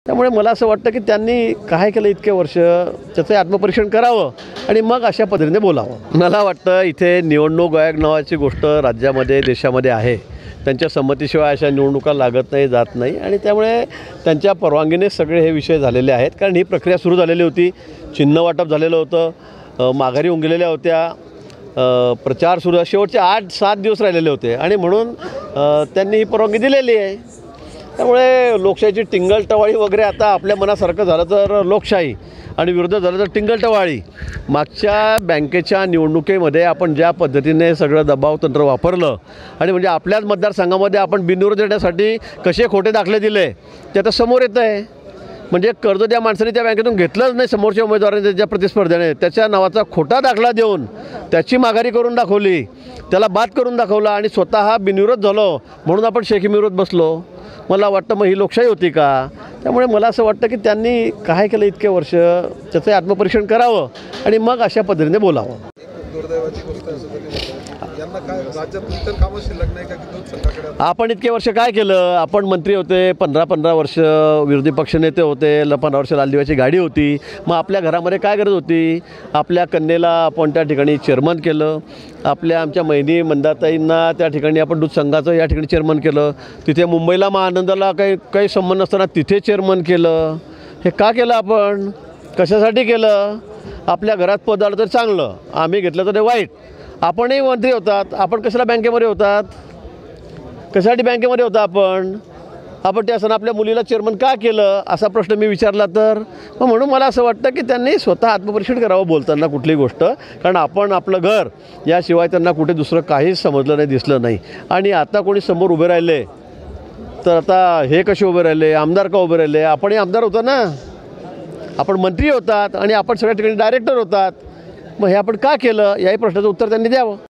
त्यामुळे मला असं वाटतं की त्यांनी काय केलं इतके वर्ष त्याचं आत्मपरीक्षण करावं आणि मग अशा पद्धतीने बोलावं। मला वाटतं इथे निवडणूक आयोग नावाची गोष्ट राज्यामध्ये देशामध्ये आहे, त्यांच्या संमतीशिवाय अशा निवडणुका लागत नाही, जात नाही आणि त्यामुळे त्यांच्या परवानगीने सगळे हे विषय झालेले आहेत। कारण ही प्रक्रिया सुरू झालेली होती, चिन्ह वाटप झालेलं होतं, माघारी होऊन गेलेल्या होत्या, प्रचार सुरू शेवटचे 8-7 दिवस राहिलेले होते आणि म्हणून त्यांनी ही परवानगी दिलेली आहे। त्यामुळे लोकशाहीची टिंगलटवाळी वगैरे आता आपल्या मनासारखं झालं तर लोकशाही आणि विरोध झालं तर टिंगलटवाळी। मागच्या बँकेच्या निवडणुकीमध्ये आपण ज्या पद्धतीने सगळं दबाव तंत्र वापरलं आणि म्हणजे आपल्याच मतदारसंघामध्ये आपण बिनविरोध देण्यासाठी कसे खोटे दाखले दिले ते आता समोर येतं आहे। म्हणजे कर्ज त्या माणसाने त्या बँकेतून घेतलंच नाही, समोरच्या उमेदवाराने त्याच्या प्रतिस्पर्ध्याने त्याच्या नावाचा खोटा दाखला देऊन त्याची माघारी करून दाखवली, त्याला बाद करून दाखवला आणि स्वतः बिनविरोध झालो म्हणून आपण शेखीविरोध बसलो। मला वाटतं मग ही लोकशाही होती का? त्यामुळे मला असं वाटतं की त्यांनी काय केलं इतके वर्ष त्याचं आत्मपरीक्षण करावं आणि मग अशा पद्धतीने बोलावं। आपण इतके वर्ष काय केलं? आपण मंत्री होते, 15 वर्ष विरोधी पक्षनेते होते, 15 वर्ष लाल दिव्याची गाडी होती। मग आपल्या घरामध्ये काय गरज होती? आपल्या कन्येला आपण त्या ठिकाणी चेअरमन केलं, आमच्या महिनी मंदाताईंना त्या ठिकाणी आपण दूध संघाचं या ठिकाणी चेअरमन केलं, तिथे मुंबईला महाआनंदाला काही संबंध नसताना तिथे चेअरमन केलं। हे का केलं आपण? कशासाठी केलं? आपल्या घरात पद आलं तर चांगलं, आम्ही घेतलं तर ते वाईट। आपणही मंत्री होतात, आपण कशाला बँकेमध्ये होतात? कशासाठी बँकेमध्ये होता आपण ते असताना आपल्या मुलीला चेअरमन का केलं असा प्रश्न मी विचारला तर मग म्हणून मला असं वाटतं की त्यांनी स्वतः आत्मपरीक्षण करावं बोलताना कुठली गोष्ट। कारण आपण आपलं घर याशिवाय त्यांना कुठे दुसरं काहीच समजलं नाही, दिसलं नाही। आणि आता कोणी समोर उभे राहिले तर आता हे कसे उभे राहिले? आमदार का उभे राहिले? आपणही आमदार होतो ना, आपण मंत्री होतात आणि आपण सगळ्या ठिकाणी डायरेक्टर होतात। मग हे आपण का केलं याही प्रश्नाचं उत्तर त्यांनी द्यावं।